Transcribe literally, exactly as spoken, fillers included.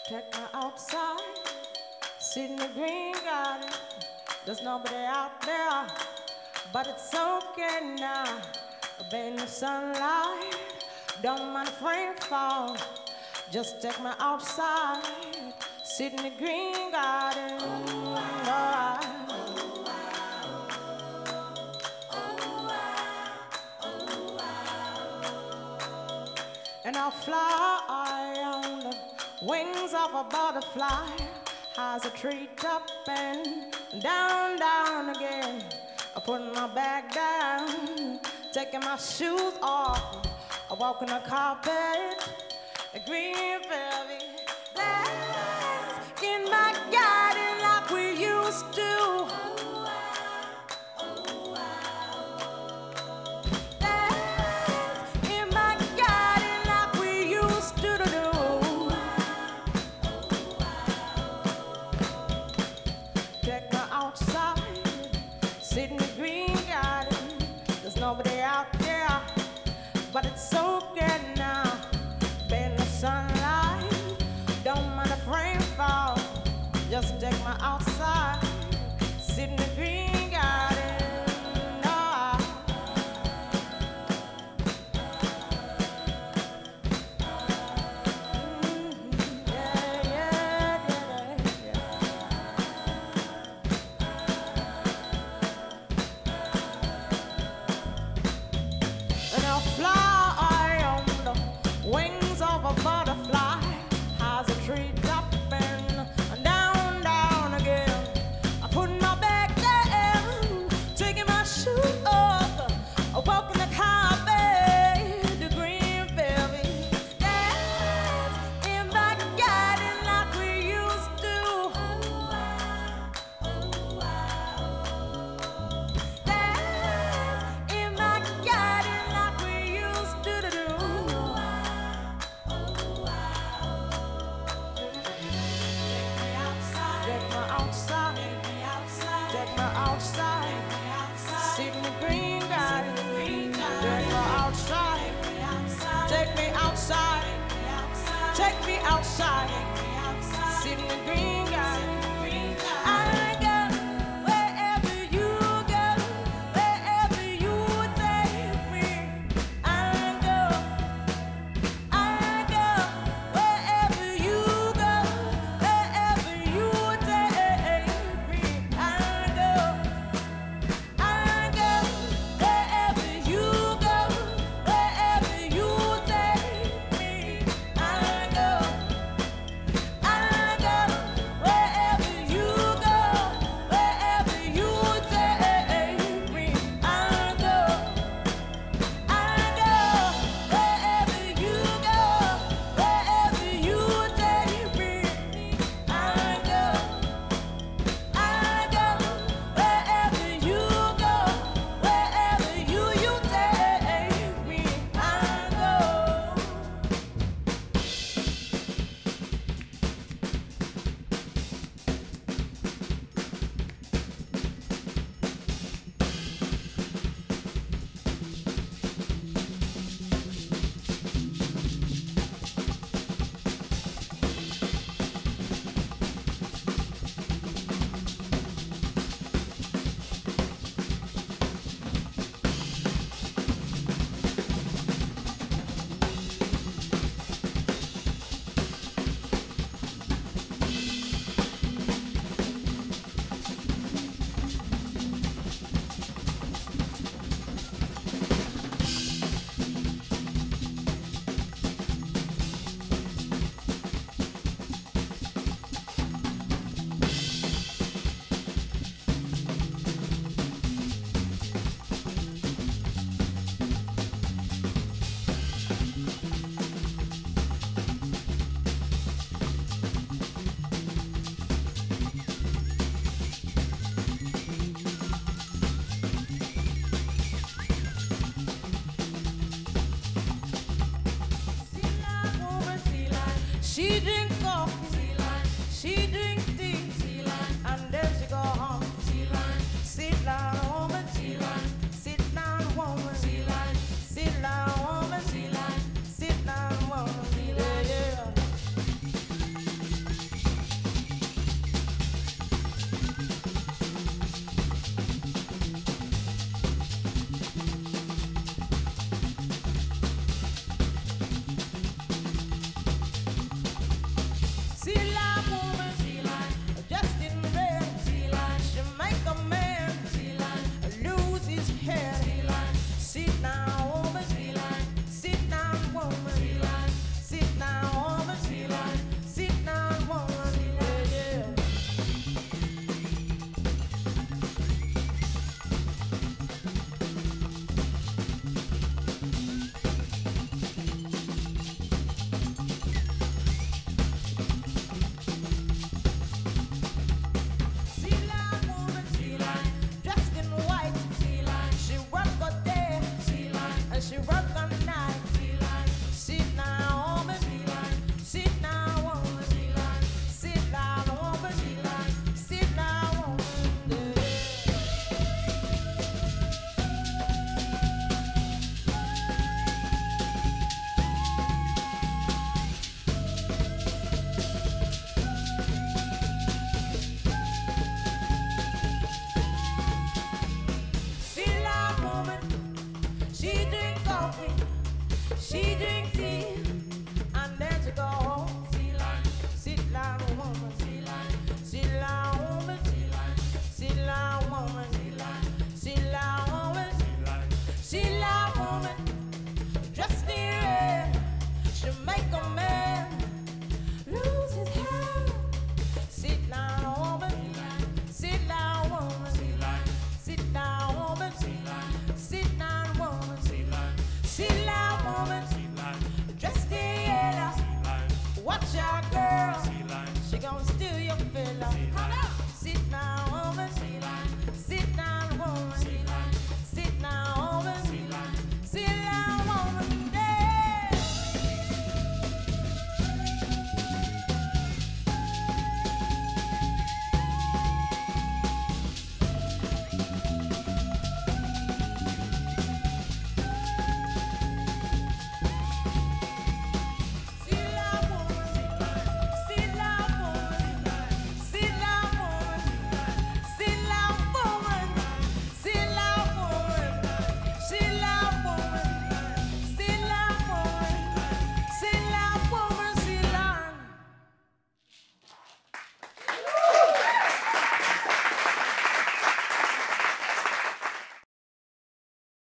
Check my outside, sit in the green garden. There's nobody out there, but it's okay now. I've been in the sunlight, don't mind if rain fall. Just take me outside, sit in the green garden. Oh, I, and I'll fly on the wings of a butterfly, high as a treetop and down, down again. I put my bag down, taking my shoes off. I walk on the carpet, a green velvet, dance in my garden like we used to. Sit in the green garden, there's nobody out there, but it's so good now. Be in the sunlight, don't mind if rain fall. Just take me outside, sit in the green garden. Oh. Mm-hmm. Yeah, yeah, yeah, yeah. Fly on the wings of a butterfly, high as a treetop and down, down again. I put my bag down, taking my shoes off, I walk in the carpet, the green velvet, dance in my garden like we used to. Dance in my garden. Outside, take me outside, sit in the green garden. Take me outside, take me outside, take me outside, sit in the green garden. I go wherever you go, wherever you take me. I go, I go wherever you go, wherever you take me. I go, I go wherever you go, wherever you take me. I go, I go wherever you go, wherever you take me. I go, I go wherever you go, wherever you take me. I go, I go wherever you go, wherever you you take me. I go. She drink coffee, she drink tea, and then she go home. Sit down, woman, sit down, woman, sit down, woman, sit down, woman, yeah, yeah. She drinks